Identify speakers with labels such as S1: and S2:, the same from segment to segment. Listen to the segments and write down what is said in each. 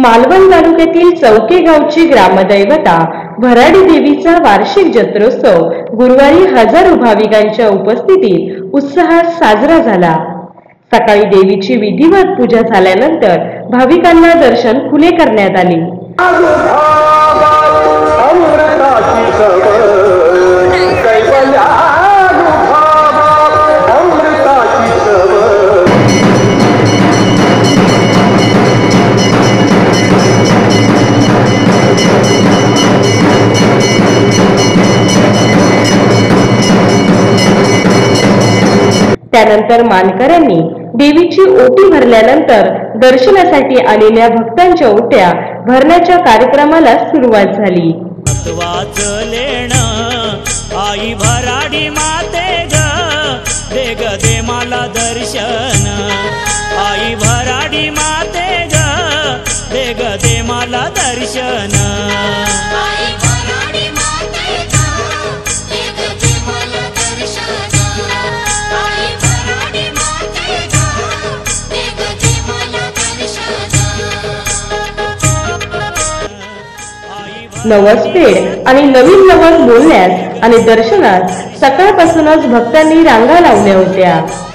S1: मालवण तालुक्यातील चौके गावची ग्रामदैवता भराडी देवीचा वार्षिक जत्रोत्सव गुरुवारी हजारो भाविकांच्या उपस्थितीत उत्साहात साजरा झाला। सकाळी देवीची विधिवत पूजा झाल्यानंतर भाविकांना दर्शन खुले करण्यात आले। त्यानंतर मानकऱ्यांनी देवीची ओटी भरल्यानंतर दर्शनासाठी आलेल्या भक्तांच्या ओट्या भरण्याच्या कार्यक्रमाला सुरुवात झाली।
S2: आई भराडी माते ग दे ग दे मला दर्शन, आई भराडी माते ग दे ग दे मला दर्शन।
S1: नवस फेड आणि नवीन नवस बोलण्यास आणि दर्शनात सकाळपासूनच भक्तांनी रांगा लावल्या होत्या।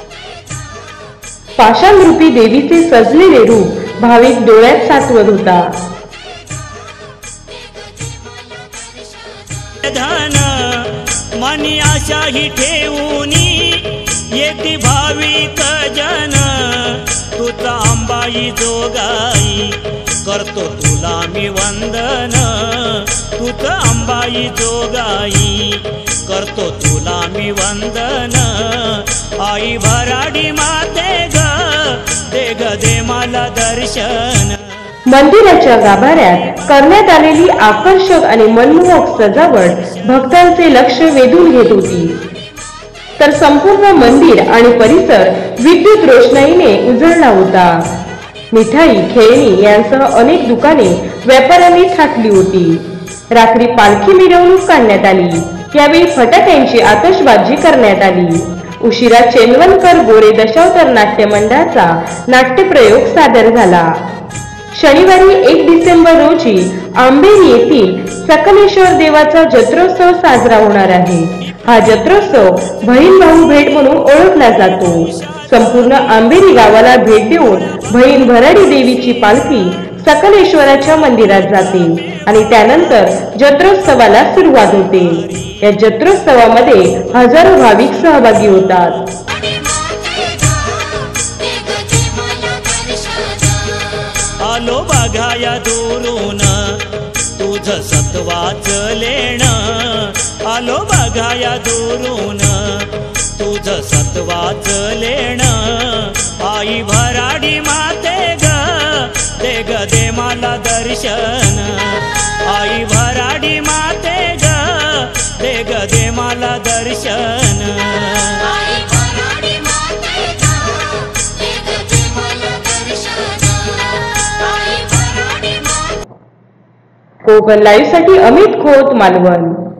S1: पाषाणरूपी देवीचे सजलेले रूप भाविक डोळ्यात साठवत होता।
S2: मनी आशा ही ठेवूनी येती भाविक जन, तुझा अंबाई जोगाई करतो तुला मी वंदन, तुझा अंबाई जोगाई करतो तुला मी वंदन। आई भराडी माते ग दे मला दर्शन।
S1: मंदिराच्या गाभाऱ्यात करण्यात आलेली आकर्षक आणि मनमोहक सजावट भक्तांचे लक्ष वेधून घेत होती, तर संपूर्ण मंदिर आणि परिसर विद्युत रोषणाईने उजळला होता। मिठाई, खेळणी यांसह अनेक दुकाने व्यापाऱ्यांनी थाटली होती। रात्री पालखी मिरवणूक काढण्यात आली, यावेळी फटाक्यांची आतषबाजी करण्यात आली। उशिरा चेनवनकर गोरे दशावतार नाट्य मंडळाचा नाट्यप्रयोग सादर झाला। शनिवारी 1 डिसेंबर रोजी आंबेरी येथील सकलेश्वर देवाचा जत्रोत्सव साजरा होणार आहे। हा जत्रोत्सव बहीण भाऊ भेट म्हणून ओळखला जातो। संपूर्ण आंबेरी गावाला भेट देऊन बहीण भराडी देवीची पालखी सकलेश्वराच्या मंदिरात जाते आणि त्यानंतर जत्रोत्सवाला सुरुवात होते। या जत्रोत्सवामध्ये हजारो भाविक सहभागी होतात।
S2: आलो बघाया दुरून तुझं सत्वाचं लेण, आलो बघाया दुरून तुझं सत्वाचं लेण। आई भराडी माते ग दे मला दर्शन, आई भराडी माते ग दे मला दर्शन।
S1: कोकण लाईव्ह साठी अमित खोत, मालवण।